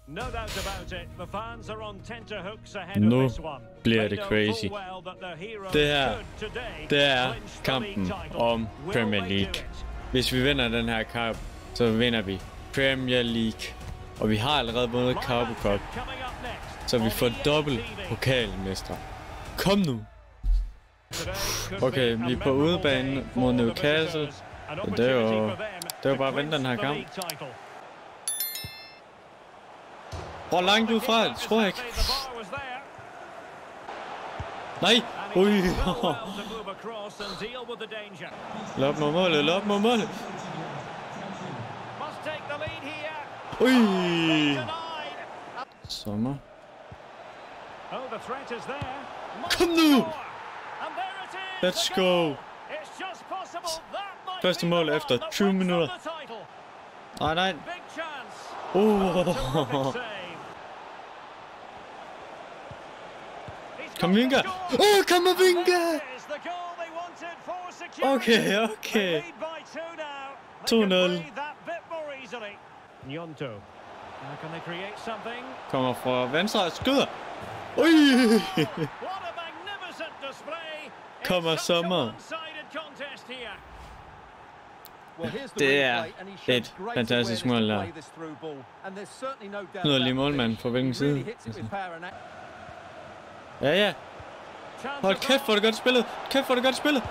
Nu bliver det crazy. Det er kampen om Premier League. Hvis vi vinder den her kamp, så vinder vi Premier League. Og vi har allerede vundet Carabao Cup. Så vi får dobbelt pokalmestre. Kom nu! Okay, vi er på udebane mod Newcastle. Og det er jo bare at vinde den her kamp. Hvor langt ud fra? Det tror jeg ikke. Nej! Ui! Løb mod målet, løb mod målet! Ui! Sommer. Kom nu! Let's go! Første mål efter 20 minutter. Nej. Kamavinga! Kamavinga! Okay. 2-0. Kommer fra venstre og skyder. Ui! Kommer Sommer. Det er et fantastisk mål der. Nu er lige målmanden på hvilken side. Ja. Hold kæft, hvor er det godt spillet.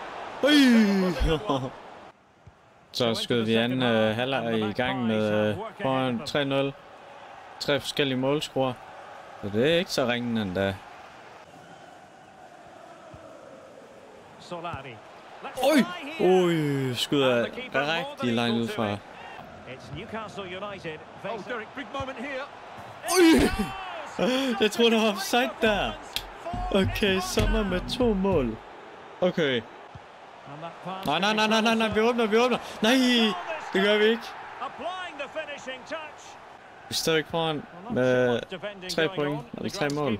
Ui! Så skød vi anden halvleg i gang med foran 3-0. 3 forskellige målscorer. Så det er ikke så ringen endda. Ui, skyder rigtig langt ud fra. Ui! Jeg tror der var offside der. Okay, Sommer med 2 mål. Okay. Nej, vi åbner. Nej, det gør vi ikke. Vi er stadig foran med 3 point, eller 3 mål.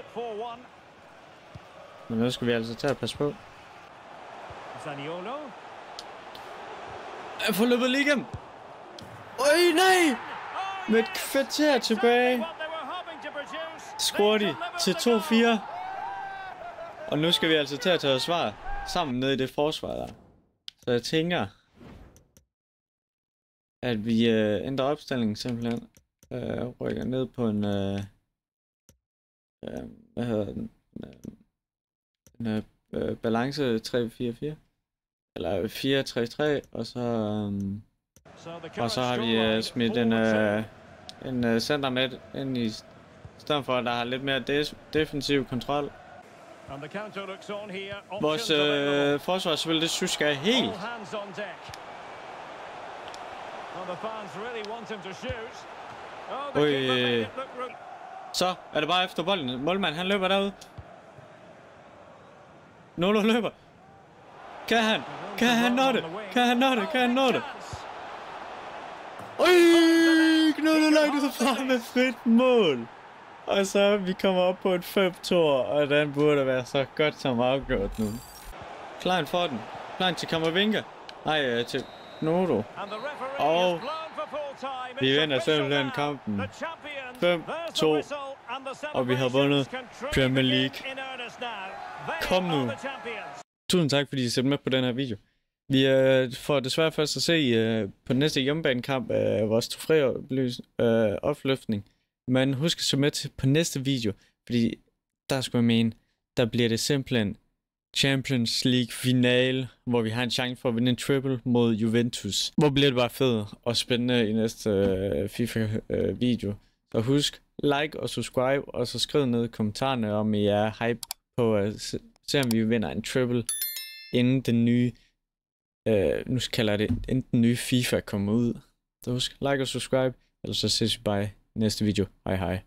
Men nu skal vi altså tage at passe på. Jeg får løbet lige igennem. Øj, nej! Med et kvarter tilbage. Scorer de til 2-4. Og nu skal vi altså til at tage svar sammen ned i det forsvar der. Så jeg tænker, at vi ændrer opstillingen simpelthen. Rykker ned på en... hvad hedder den? Balance 3-4-4. Eller 4-3-3. Og så har vi smidt en center midt ind i stedet for, at der har lidt mere defensiv kontrol. Vores forsvarsspil, det synes jeg er helt. Så er det bare efter bolden. Målmand, han løber derude. Nolo løber. Kan han nå det? Nolo langt ud fra med frit mål. Og så vi kommer op på et 5-2, og den burde være så godt som afgjort nu. Klein får den. Klein til Kamavinga. Nej, til Nodo. Og vi vinder simpelthen kampen. 5-2. Og vi har vundet Premier League. Kom nu. Tusind tak, fordi I ser med på den her video. Vi får desværre først at se på den næste hjemmebanekamp af vores trofæ opløftning. Men husk at se med til på næste video, fordi der skulle jeg mene, der bliver det simpelthen Champions League finale, hvor vi har en chance for at vinde en triple mod Juventus. Hvor bliver det bare fedt og spændende i næste FIFA video. Så husk, like og subscribe, og så skriv ned i kommentarerne, om I er hype på at se om vi vinder en triple, inden den nye, nu kalder jeg det, inden den nye FIFA kommer ud. Så husk, like og subscribe, ellers så ses vi bare i næste video. Hej hej.